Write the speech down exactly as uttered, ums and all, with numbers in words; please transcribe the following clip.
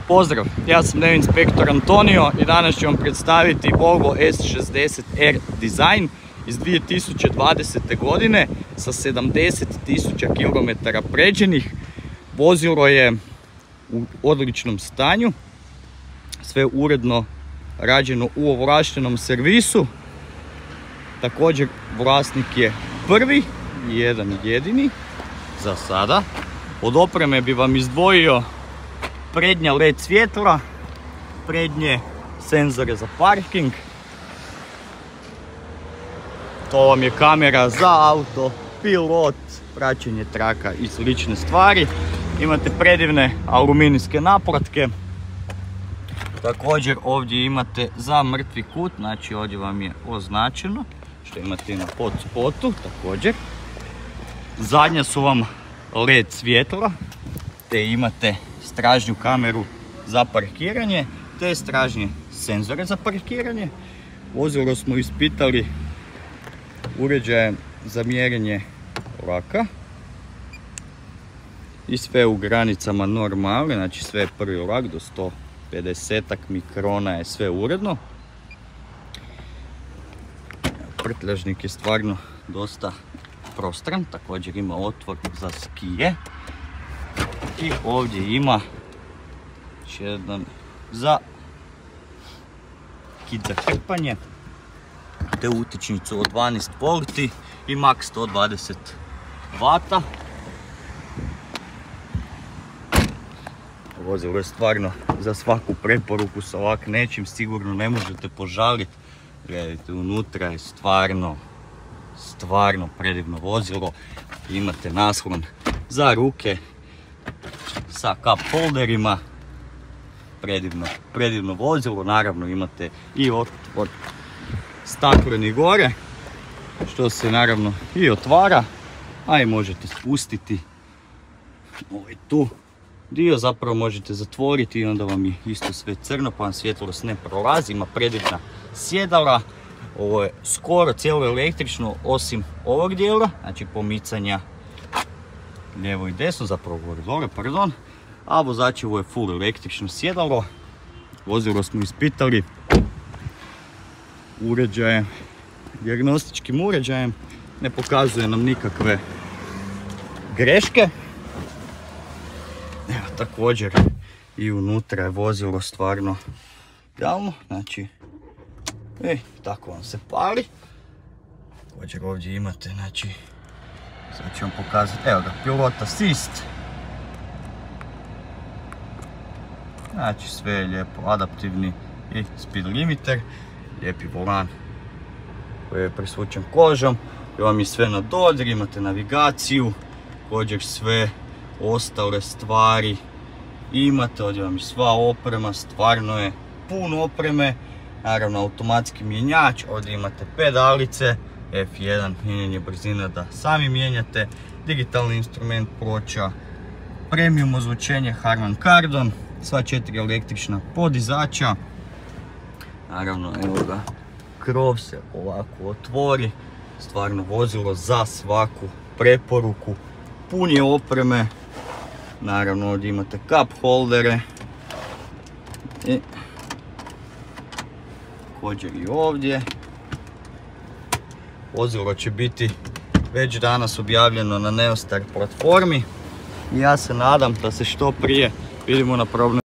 Pozdrav, ja sam Dev Inspektor Antonio i danas ću vam predstaviti Volvo S šezdeset R Design iz dvije tisuće dvadesete godine sa sedamdeset tisuća kilometara pređenih. Vozilo je u odličnom stanju, sve uredno rađeno u ovlaštenom servisu. Također vlasnik je prvi i jedan jedini za sada. Od opreme bi vam izdvojio prednja L E D svjetla, prednje senzore za parking, to vam je kamera za auto, pilot, praćenje traka i slične stvari. Imate predivne aluminijske naplatke. Također ovdje imate za mrtvi kut, znači ovdje vam je označeno što imate na hotspotu. Također zadnja su vam L E D svjetla, te imate stražnju kameru za parkiranje te stražnje senzore za parkiranje. Vozilo smo ispitali uređajem za mjerenje laka i sve u granicama normale, znači sve je prvi lak do sto pedeset mikrona je sve uredno. Prtljažnik je stvarno dosta prostran, također ima otvor za skije i ovdje ima jedan za kit za krpanje te utičnicu od dvanaest volti i max sto dvadeset vata. Vozilo je stvarno za svaku preporuku, sa ovak nečim sigurno ne možete požaliti. Gledajte, unutra je stvarno stvarno predivno vozilo. Imate naslon za ruke sa cup holderima. Predivno, predivno vozilo. Naravno imate i otvor stakleni gore, što se naravno i otvara, a i možete spustiti ovaj tu dio, zapravo možete zatvoriti i onda vam je isto sve crno pa vam svjetlost ne prolazi. Ima predivna sjedala. Ovo je skoro cijelo električno osim ovog dijela, znači pomicanja lijevo i desno, zapravo gore dole, pardon. A vozačevo je full električno sjedalo. Vozilo smo ispitali uređajem, dijagnostičkim uređajem, ne pokazuje nam nikakve greške. Evo, također i unutra je vozilo stvarno idealno, znači e, tako vam se pali. Također ovdje imate, znači, sad ću vam pokazati, evo ga, pilot assist. Znači sve je lijepo, adaptivni i speed limiter, lijepi volan koji je presvučen kožom, i vam je sve na dodir, imate navigaciju, također sve ostale stvari imate, ovdje vam je sva oprema, stvarno je puno opreme, naravno automatski mjenjač, ovdje imate pedalice, F jedan mijenjanje brzina da sami mijenjate, digitalni instrument ploča, premium ozvučenje Harman Kardon, sva četiri električna podizača. Naravno, evo ga, krov se ovako otvori, stvarno vozilo za svaku preporuku, pun je opreme. Naravno ovdje imate cup holdere i također i ovdje. Vozilo će biti već danas objavljeno na Neostar platformi i ja se nadam da se što prije vidimo na problem.